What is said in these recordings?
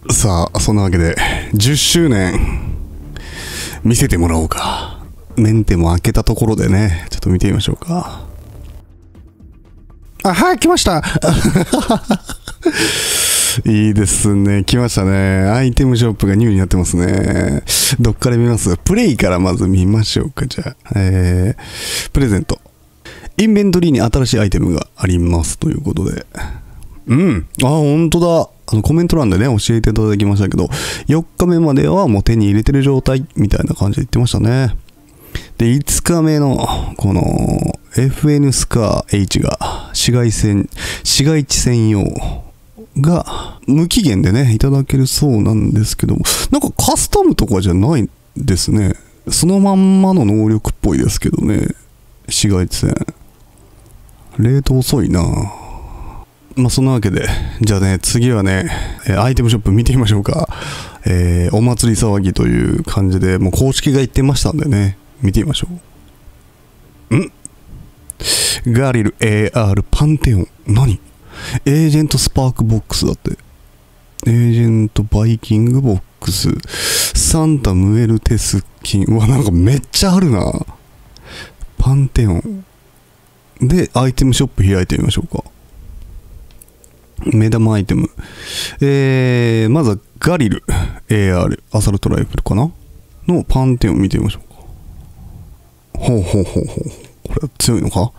さあ、そんなわけで10周年見せてもらおうか。メンテも開けたところでね、ちょっと見てみましょうか。あ、はい、来ましたいいですね、来ましたね。アイテムショップがニューになってますね。どっから見ます？プレイからまず見ましょうか。じゃあ、プレゼント、インベントリーに新しいアイテムがありますということで、本当だ。コメント欄でね、教えていただきましたけど、4日目まではもう手に入れてる状態みたいな感じで言ってましたね。で、5日目のこの FN スカー H が市街地専用が無期限でね、いただけるそうなんですけども、なんかカスタムとかじゃないですね。そのまんまの能力っぽいですけどね。市街地戦。レート遅いな。まあそんなわけで、じゃあね、次はね、アイテムショップ見てみましょうか。お祭り騒ぎという感じで、もう公式が言ってましたんでね、見てみましょう。ガリル AR パンテオン。何？エージェントスパークボックスだって。エージェントバイキングボックス。サンタムエルテスキン。うわ、なんかめっちゃあるな。パンテオン。で、アイテムショップ開いてみましょうか。目玉アイテム。まずはガリル AR アサルトライフルかなのパンテオン見てみましょうか。これは強いのか。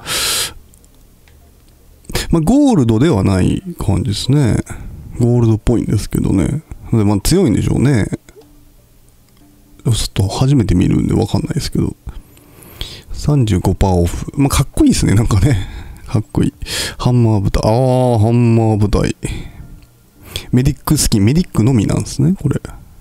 まあ、ゴールドではない感じですね。ゴールドっぽいんですけどね。で、まあ、強いんでしょうね。ちょっと初めて見るんでわかんないですけど。35% オフ。まあ、かっこいいですね。なんかね。かっこいい。ハンマー部隊。ハンマー部隊。メディックスキン。メディックのみなんですね、これ。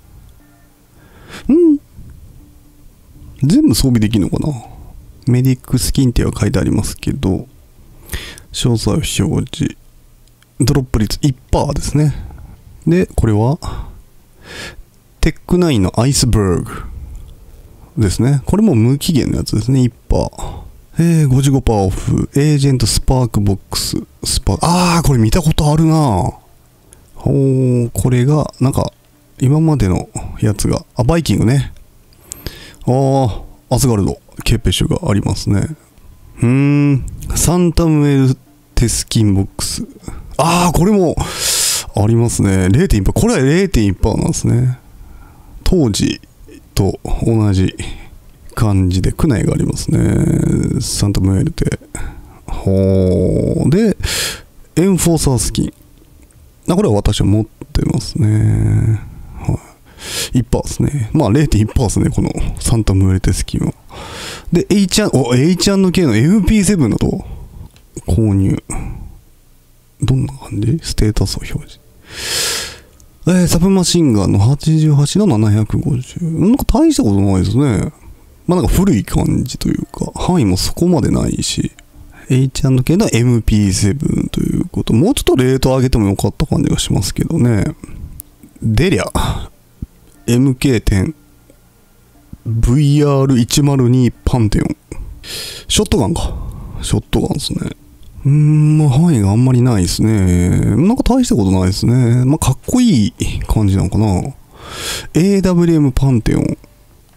全部装備できるのかな。メディックスキンっては書いてありますけど、詳細を表示。ドロップ率 1% ですね。で、これは、テック9のアイスバーグですね。これも無期限のやつですね、1%。55% オフ。エージェントスパークボックス。これ見たことあるな。これが、なんか、今までのやつが、バイキングね。アスガルド、ケーペッシュがありますね。サンタムエルテスキンボックス。これも、ありますね。0.1%。これは 0.1% なんですね。当時と同じ感じで、区内がありますね。サンタムエルテ。で、エンフォーサースキン。これは私は持ってますね。1% ですね。まあ 0.1% ですね、このサンタムエルテスキンは。で、H&K の MP7 だと購入。どんな感じ？ステータスを表示。サブマシンガンの88の750。なんか大したことないですね。まあなんか古い感じというか、範囲もそこまでないし、H&K の MP7 ということ。もうちょっとレート上げてもよかった感じがしますけどね。デリャ。MK10 VR102 パンテオン。ショットガンか。ショットガンですね。まあ範囲があんまりないですね。なんか大したことないですね。まあかっこいい感じなのかな。AWM パンテオン。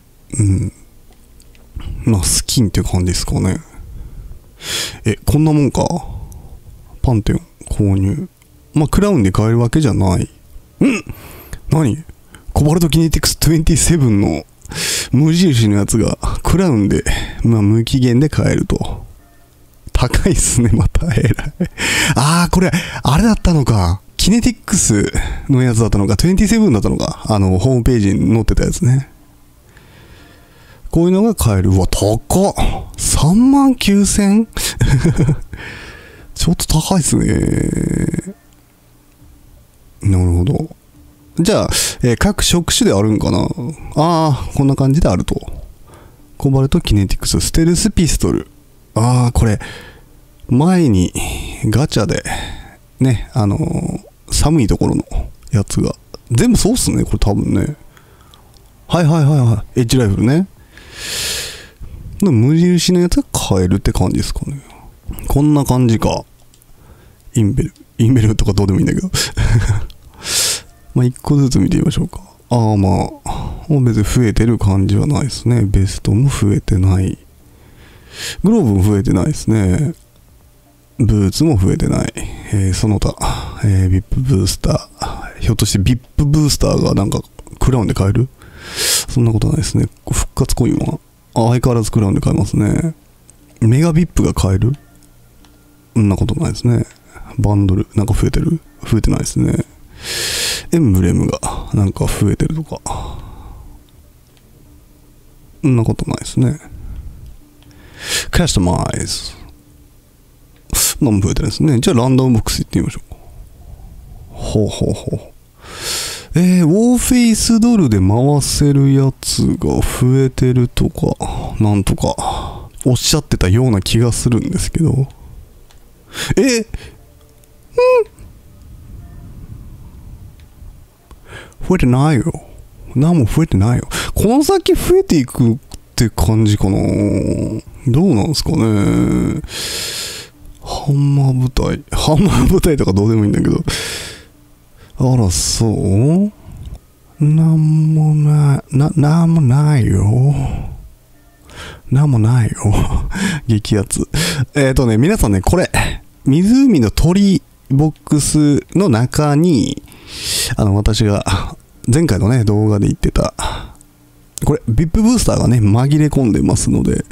まあスキンっていう感じですかね。こんなもんか。パンテオン購入。まあクラウンで買えるわけじゃない。何？コバルトキネティクス27の無印のやつがクラウンで、まあ無期限で買えると。高いっすね、また。えらい。これ、あれだったのか。キネティックスのやつだったのか、27だったのか。ホームページに載ってたやつね。こういうのが買える。うわ、高っ。39,000 ちょっと高いっすね。なるほど。じゃあ、各職種であるんかな。こんな感じであると。コバルトキネティクス、ステルスピストル。これ、前にガチャで、ね、寒いところのやつが。全部そうっすね、これ多分ね。エッジライフルね。無印のやつが買えるって感じですかね。こんな感じか。インベルとかどうでもいいんだけど。 まあ1個ずつ見てみましょうか。まあ別に増えてる感じはないですね。ベストも増えてない。グローブも増えてないですね。ブーツも増えてない。その他、VIP ブースター。ひょっとして VIP ブースターがなんかクラウンで買える？そんなことないですね。復活コインは相変わらずクラウンで買えますね。メガ VIP が買える？そんなことないですね。バンドルなんか増えてる？増えてないですね。エンブレムがなんか増えてるとか、そんなことないですね。カスタマイズ何も増えてないですね。じゃあランダムボックス行ってみましょうか。ほう。ウォーフェイスドルで回せるやつが増えてるとかなんとかおっしゃってたような気がするんですけど、増えてないよ。何も増えてないよ。この先増えていくって感じかな。どうなんですかね。ハンマー部隊とかどうでもいいんだけど。あら、そう？なんもないよ。激アツ。皆さんね、これ、湖の鳥ボックスの中に、私が前回のね、動画で言ってた、これ、VIP ブースターがね、紛れ込んでますので、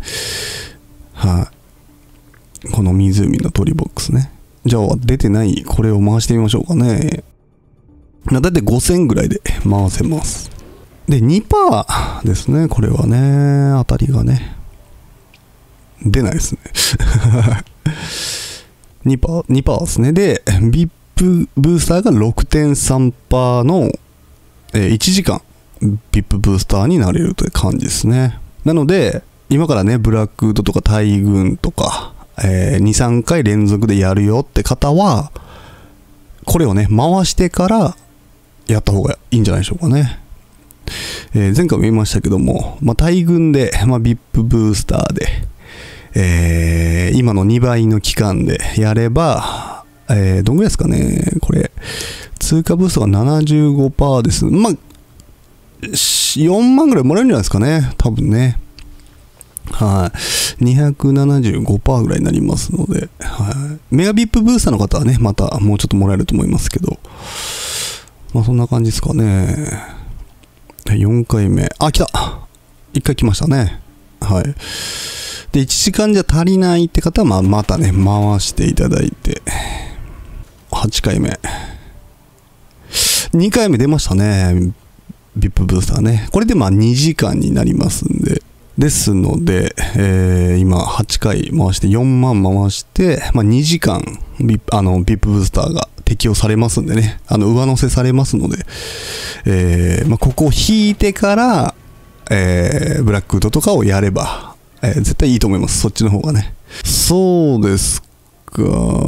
この湖の鳥ボックスね。じゃあ、出てないこれを回してみましょうかね。だいたい5000ぐらいで回せます。で、2% ですね。これはね、当たりがね。出ないですね。2% ですね。で、VIP ブースターが 6.3% の、1時間 VIP ブースターになれるという感じですね。なので、今からね、ブラックウッドとか大群とか、2、3回連続でやるよって方は、これをね、回してからやった方がいいんじゃないでしょうかね。前回も言いましたけども、大群で、VIP ブースターで、今の2倍の期間でやれば、どんぐらいですかね、これ、通貨ブーストが 75% です。4万ぐらいもらえるんじゃないですかね、多分ね。275% ぐらいになりますので、メガ VIP ブースターの方はね、またもうちょっともらえると思いますけど、そんな感じですかね。4回目。来た !1 回来ましたね。で、1時間じゃ足りないって方は、またね、回していただいて、8回目。2回目出ましたね。VIP ブースターね。これで2時間になりますんで。ですので、今8回回して4万回して、2時間 VIP ブースターが適用されますんでね、上乗せされますので、ここを引いてから、ブラックウッドとかをやれば、絶対いいと思います。そっちの方がね。そうですか。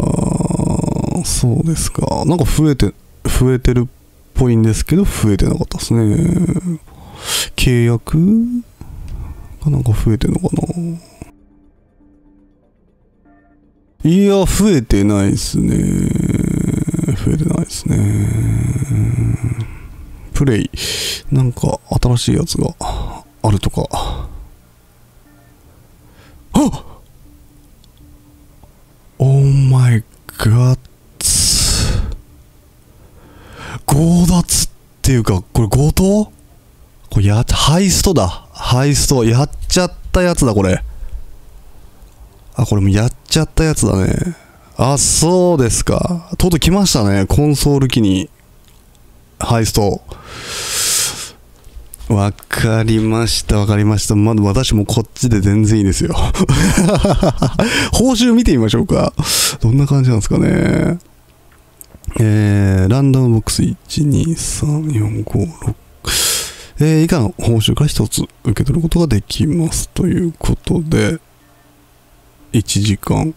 なんか増えてるっぽいんですけど、増えてなかったですね。契約なんか増えてんのかな。いや、増えてないですね。プレイなんか新しいやつがあるとか。オーマイガッツ。強奪っていうか、これ強盗？これハイストだ。やっちゃったやつだ、これ。これもやっちゃったやつだね。そうですか。とうとう来ましたね。コンソール機に。ハイスト。わかりました。まだ私もこっちで全然いいですよ。報酬見てみましょうか。どんな感じなんですかね。ランダムボックス1、2、3、4、5、6。以下の報酬から1つ受け取ることができますということで、1時間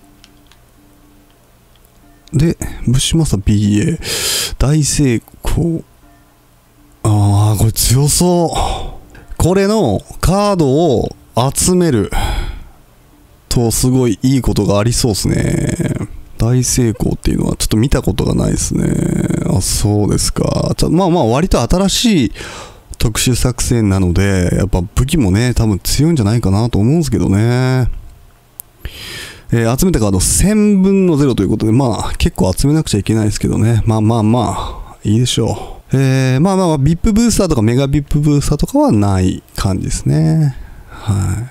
で、ブッシュマスター BA 大成功。これ強そう。これのカードを集めるとすごいいいことがありそうですね。 大成功っていうのはちょっと見たことがないですね。あ、そうですか。まあまあ割と新しい特殊作戦なので、やっぱ武器もね、多分強いんじゃないかなと思うんですけどね。集めたカード1000分の0ということで、まあ結構集めなくちゃいけないですけどね。まあまあまあ、いいでしょう。まあまあ、VIP ブースターとかメガ VIP ブースターとかはない感じですね。はい。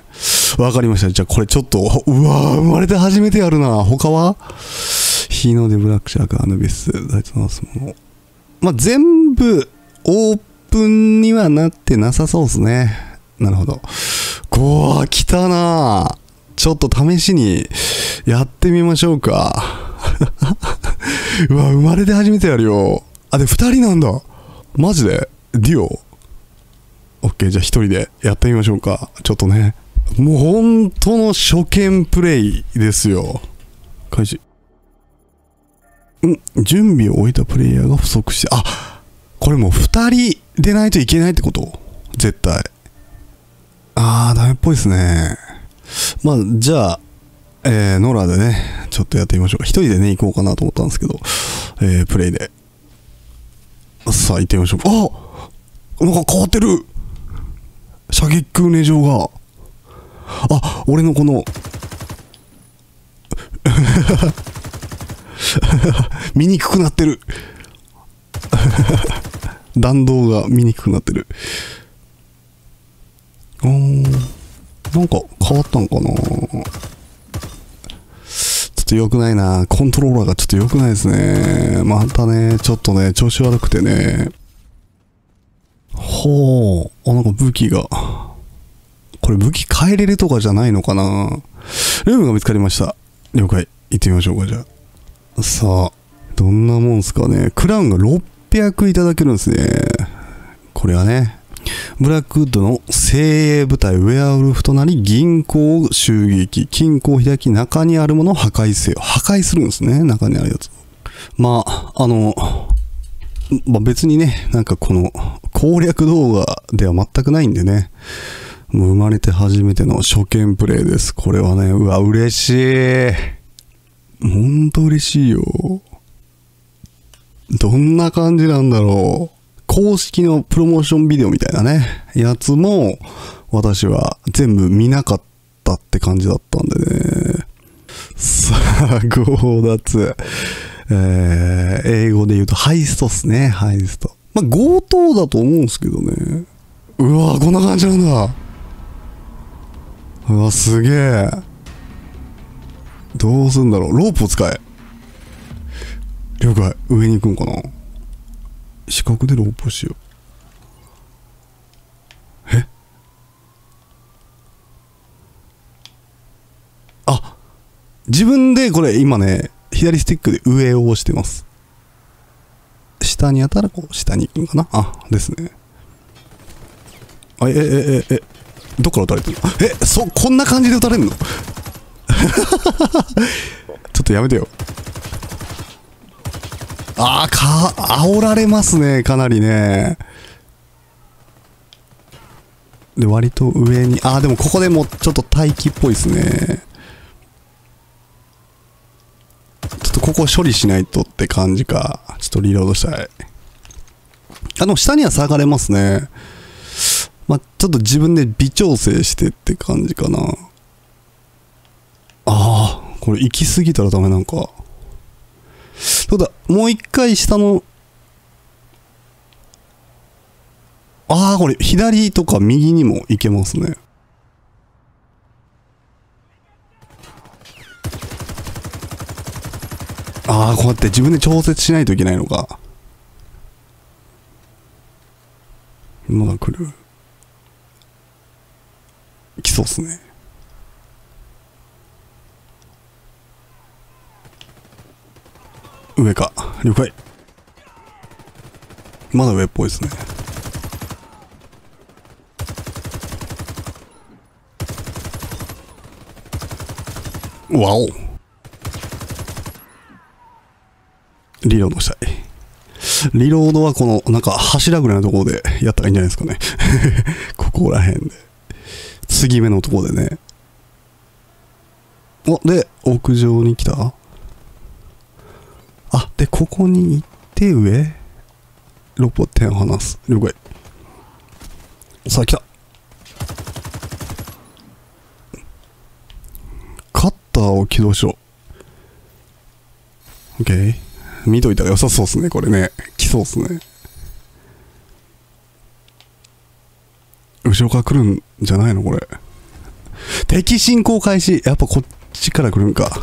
わかりました。じゃあこれちょっと、うわー、生まれて初めてやるな。他は日の出ブラックシャーク、アヌビス、大地のすもの。まあ全部オープンにはなってなさそうですね。なるほど。来たな。ちょっと試しにやってみましょうか。うわ、生まれて初めてやるよ。あ、で、2人なんだ。マジでデュオ ?OK、じゃあ1人でやってみましょうか。ちょっとね。もう本当の初見プレイですよ。開始。準備を終えたプレイヤーが不足して、あ、これもう2人でないといけないってこと？絶対。ダメっぽいですね。まあ、じゃあ、ノラでね、ちょっとやってみましょうか。一人でね、行こうかなと思ったんですけど、プレイで。さあ、行ってみましょうか。あ、なんか変わってる。射撃空ネ状が。あ、俺のこの、見にくくなってる。弾道が見にくくなってる。なんか変わったんかな。ちょっと良くないな。コントローラーがちょっと良くないですね。またね、ちょっとね、調子悪くてね。なんか武器が。これ武器変えれるとかじゃないのかな。ルームが見つかりました。了解。行ってみましょうか、じゃあ。さあ、どんなもんすかね。クラウンが600いただけるんですね。これはね。ブラックウッドの精鋭部隊ウェアウルフとなり銀行を襲撃、金庫を開き中にあるものを破壊せよ。破壊するんですね、中にあるやつ。まあ、別にね、なんかこの攻略動画では全くないんでね、もう生まれて初めての初見プレイです。これはね、うわ、嬉しい。ほんと嬉しいよ。どんな感じなんだろう。公式のプロモーションビデオみたいなね、やつも私は全部見なかったって感じだったんでね。さあ、強奪。英語で言うとハイストっすね、ハイスト。まあ強盗だと思うんですけどね。うわ、こんな感じなんだ。うわ、すげえ。どうすんだろう。ロープを使え。了解。上に行くんかな。四角でロープをしよう。あ、自分でこれ今ね、左スティックで上を押してます。下にやったらこう下に行くんかな。あ、ですね。どっから撃たれてるの？こんな感じで撃たれるの？ちょっとやめてよ。煽られますね、かなりね。で、割と上に、でもここでもちょっと待機っぽいですね。ちょっとここ処理しないとって感じか。ちょっとリロードしたい。でも下には下がれますね。まあ、ちょっと自分で微調整してって感じかな。これ行き過ぎたらダメなんか。そうだ、もう一回下の、これ左とか右にも行けますね。こうやって自分で調節しないといけないのか。まだ来る。来そうっすね。上か。了解。まだ上っぽいですね。わお。リロードしたい。リロードはこのなんか柱ぐらいのところでやったらいいんじゃないですかね。ここら辺で。継ぎ目のところでね。で、屋上に来た。 あ、で、ここに行って上ロボ点を離す。了解。さあ、来た。カッターを起動しろ。OK。見といたら良さそうっすね、これね。来そうっすね。後ろから来るんじゃないのこれ。敵進行開始。やっぱこっちから来るんか。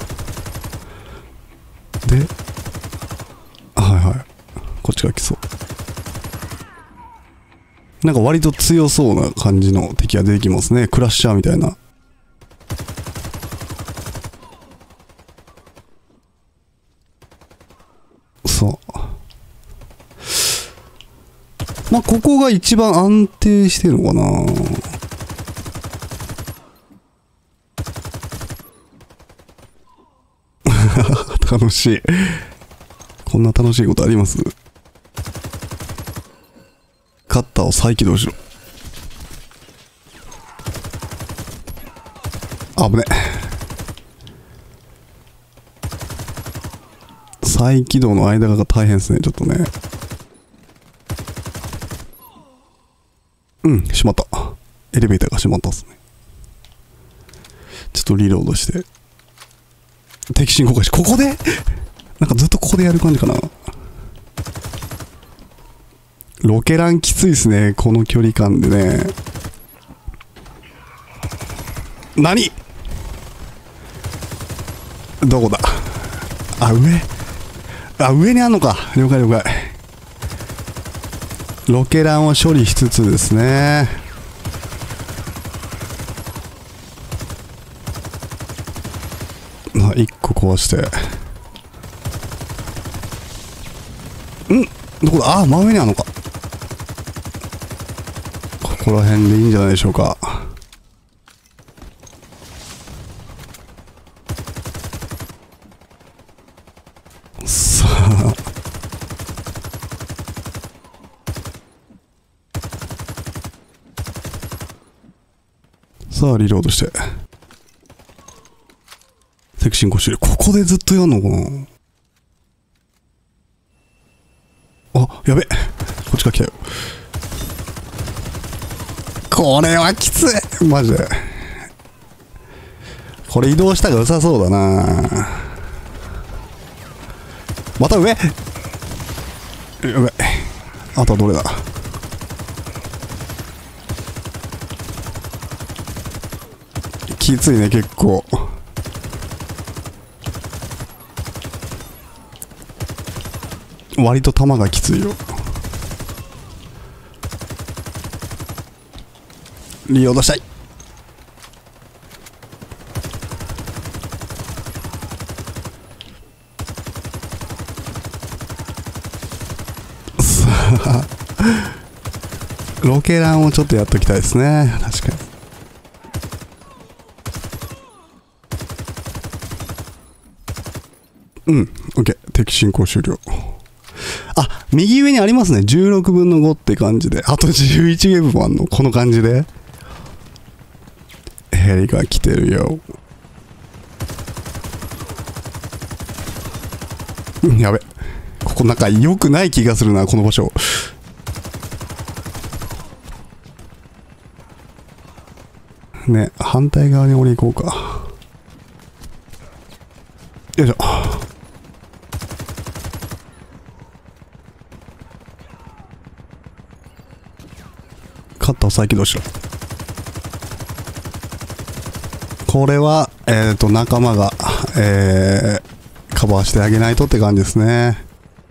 で、はいはい。こっちから来そう。なんか割と強そうな感じの敵が出てきますね。クラッシャーみたいな。そう。まあ、ここが一番安定してるのかな。楽しい。こんな楽しいことあります？カッターを再起動しろ。危ね。再起動の間が大変ですね、ちょっとね。うん、閉まった。エレベーターが閉まったっすね。ちょっとリロードして。敵進行開始。ここでなんかずっとここでやる感じかな。ロケランきついですね、この距離感でね。何？どこだ？あ、上にあんのか。了解了解。ロケランを処理しつつですね。1個壊して。どこだ？あ、真上にあんのか。ここら辺でいいんじゃないでしょうか。さあ。さあ、リロードして。敵進行してる。ここでずっとやんのかな。あ、やべ。こっちから来たよ。これはきつい。マジで。これ移動したら良さそうだな。また上。やべ。あとはどれだ。きついね、結構。割と弾がきついよ。リロードしたい。さあ、ロケランをちょっとやっときたいですね。確かに。うん、OK。敵進行終了。あ、右上にありますね。16分の5って感じで。あと11ゲームもあんの。この感じで。ヘリが来てるよ。やべ。ここなんか良くない気がするな、この場所。ね、反対側に降り行こうか。よいしょ。カッターを再起動しろ。これは、仲間が、カバーしてあげないとって感じですね。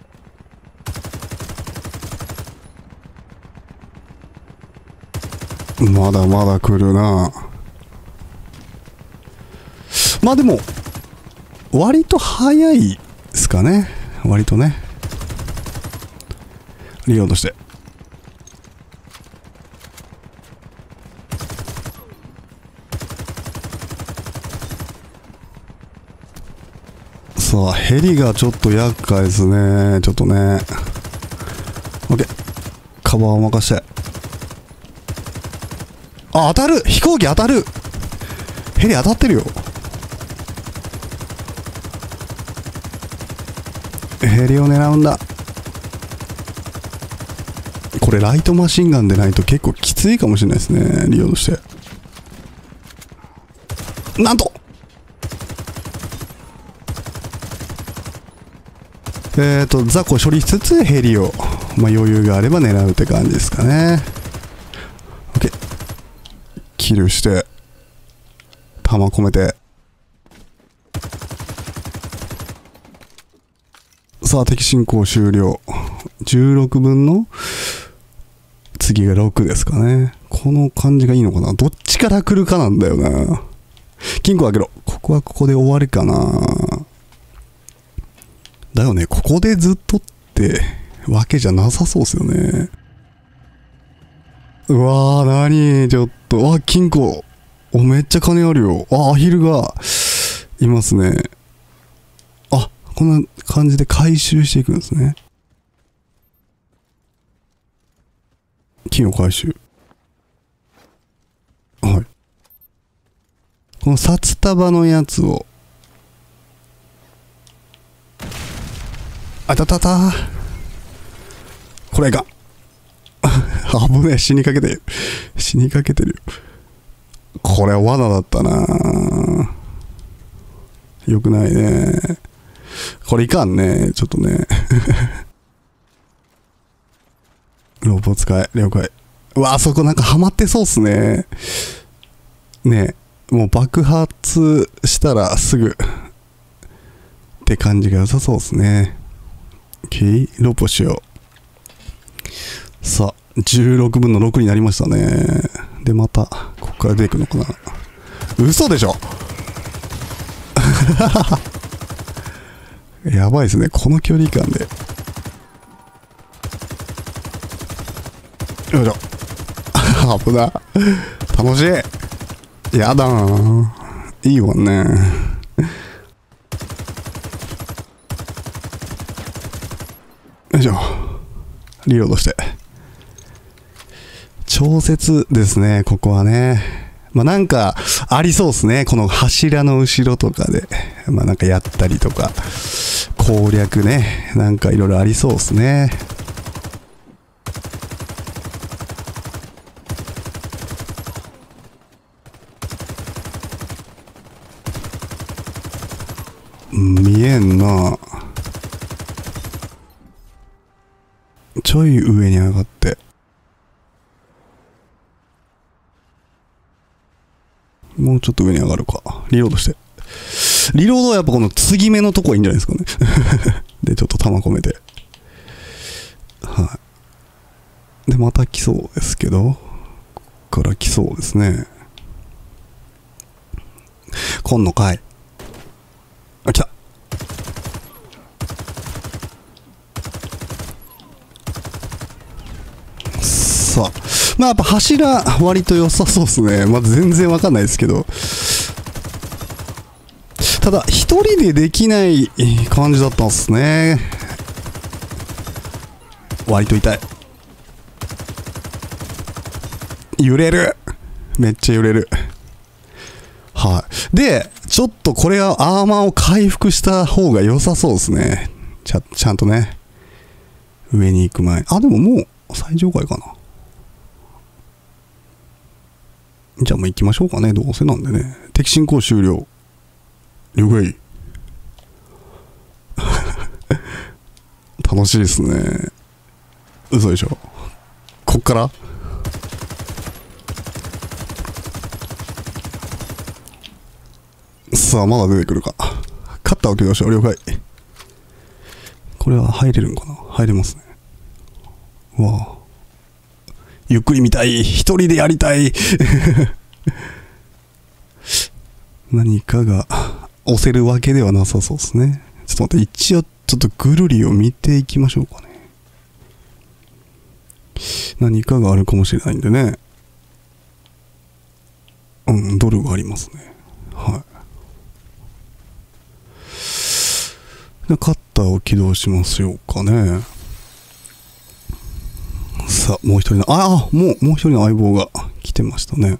まだまだ来るな。まあでも、割と早いですかね。割とね。リロードして。さあ、ヘリがちょっと厄介ですね。ちょっとね。OK。カバーを任して。あ、当たる！飛行機当たる！ヘリ当たってるよ。 ヘリを狙うんだ。これライトマシンガンでないと結構きついかもしれないですね、リロードして。なんと雑魚処理しつつヘリを、まあ、余裕があれば狙うって感じですかね。 OK、 キルして弾込めて、さあ敵進行終了。16分の次が6ですかね。この感じがいいのかな。どっちから来るかなんだよな。金庫開けろ。ここはここで終わりかな。だよね、ここでずっとってわけじゃなさそうですよね。うわー、なにちょっと。あ、金庫。お、めっちゃ金あるよ。あ、アヒルがいますね。あ、こんな感じで回収していくんですね。金を回収。はい。この札束のやつを、あたたた。これが危ねえ、死にかけてる。死にかけてるよ。これは罠だったな。よくないね。これいかんね。ちょっとね。ロープを使え。了解。うわ、あそこなんかハマってそうっすね。ねえ、もう爆発したらすぐって感じが良さそうっすね。OK、ロープをしよう。さあ、16分の6になりましたね。で、また、ここから出てくのかな。嘘でしょやばいですね、この距離感で。よいしょ。危な。楽しい。やだー。いいわね。よいしょ。リロードして。調節ですね、ここはね。まあなんか、ありそうですね。この柱の後ろとかで。まあなんかやったりとか、攻略ね。なんかいろいろありそうですね。見えんな。ちょい上に上がって。もうちょっと上に上がるか。リロードして。リロードはやっぱこの継ぎ目のとこがいいんじゃないですかね。で、ちょっと弾込めて。はい。で、また来そうですけど、こっから来そうですね。来んのかい。あ、来た。さあ。まあやっぱ柱割と良さそうですね。まだ全然わかんないですけど。ただ、一人でできない感じだったんですね。割と痛い。揺れる。めっちゃ揺れる。はい。で、ちょっとこれはアーマーを回復した方が良さそうですね。ちゃんとね。上に行く前。あ、でももう最上階かな。じゃあもう行きましょうかね。どうせなんでね。敵進行終了。了解。楽しいですね。嘘でしょ。こっからさあ、まだ出てくるか。カッターを起動しよう。了解。これは入れるんかな。入れますね。うわあ。ゆっくり見たい。一人でやりたい。何かが押せるわけではなさそうですね。ちょっと待って、一応ちょっとぐるりを見ていきましょうかね。何かがあるかもしれないんでね。うん、ドルがありますね。はい。で、カッターを起動しますようかね。さあ、もう一人の、もう一人の相棒が来てましたね。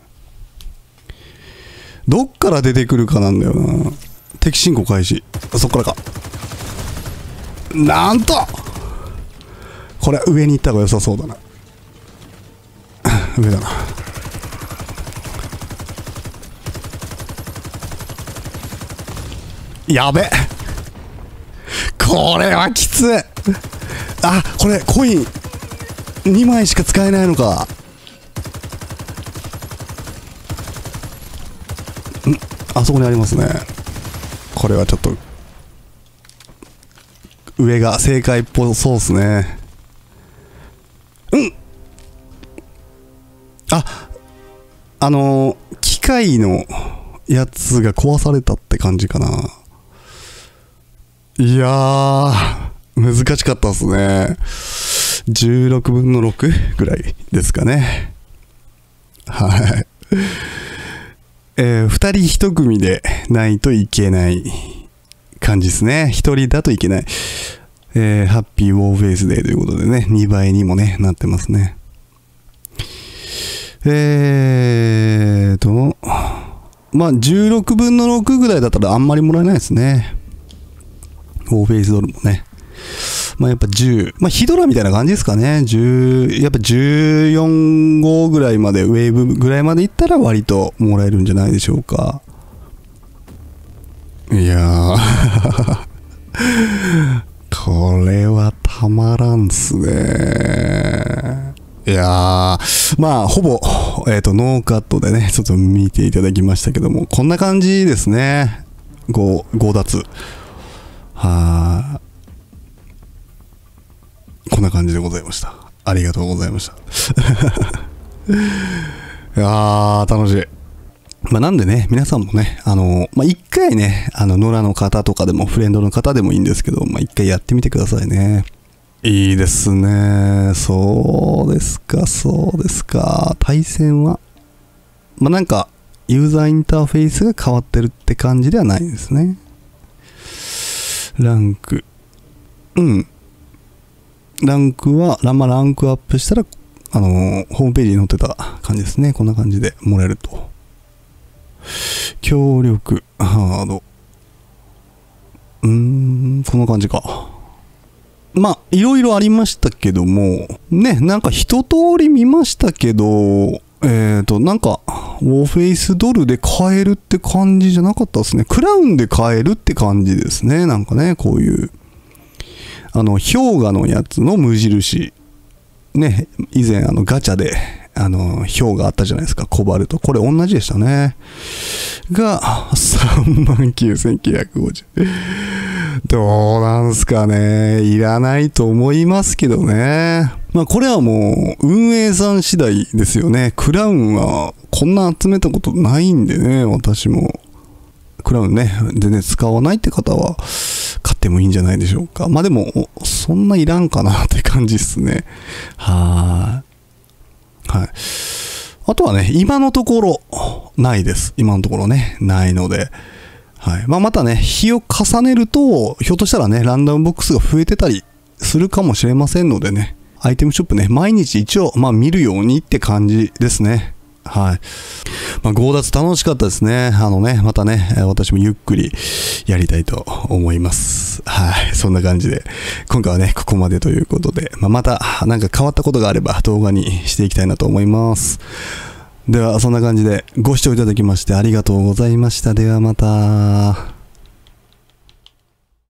どっから出てくるかなんだよな。敵進行開始。そっからか。 なんとこれ上に行った方が良さそうだな。上だな。やべ、これはきつい。あ、これコイン2枚しか使えないのか。あそこにありますね。これはちょっと上が正解っぽそうですね。機械のやつが壊されたって感じかな。いやー、難しかったですね。16分の6ぐらいですかね。はい。2人1組でないといけない感じですね。1人だといけない。ハッピーウォーフェイスデーということでね、2倍にもね、なってますね。まあ、16分の6ぐらいだったらあんまりもらえないですね。ウォーフェイスドルもね。まあやっぱ10、まあヒドラみたいな感じですかね。やっぱ14号ぐらいまで、ウェーブぐらいまでいったら割ともらえるんじゃないでしょうか。いやー、これはたまらんっすね。いやー、まあほぼ、ノーカットでね、ちょっと見ていただきましたけども、こんな感じですね。強奪。こんな感じでございました。ありがとうございました。いやー、楽しい。まあ、なんでね、皆さんもね、まあ、一回ね、野良の方とかでも、フレンドの方でもいいんですけど、まあ、一回やってみてくださいね。いいですね。そうですか、そうですか。対戦は、まあ、なんか、ユーザーインターフェースが変わってるって感じではないんですね。ランク。ランクは、ランクアップしたら、ホームページに載ってた感じですね。こんな感じでもらえると。協力、ハード。こんな感じか。まあ、いろいろありましたけども、ね、なんか一通り見ましたけど、なんか、ウォーフェイスドルで買えるって感じじゃなかったですね。クラウンで買えるって感じですね。なんかね、こういう。氷河のやつの無印。ね、以前ガチャで、氷河あったじゃないですか。コバルト。これ同じでしたね。が、39,950。どうなんすかね。いらないと思いますけどね。まあこれはもう運営さん次第ですよね。クラウンはこんな集めたことないんでね、私も。クラウンね、全然使わないって方は買ってもいいんじゃないでしょうか。まあでも、そんないらんかなって感じっすね。はい。あとはね、今のところないです。今のところね、ないので。はい。まあまたね、日を重ねると、ひょっとしたらね、ランダムボックスが増えてたりするかもしれませんのでね、アイテムショップね、毎日一応、まあ見るようにって感じですね。はい。まあ、強奪楽しかったですね。またね、私もゆっくりやりたいと思います。はい。そんな感じで、今回はね、ここまでということで、また、なんか変わったことがあれば動画にしていきたいなと思います。では、そんな感じでご視聴いただきましてありがとうございました。ではまた。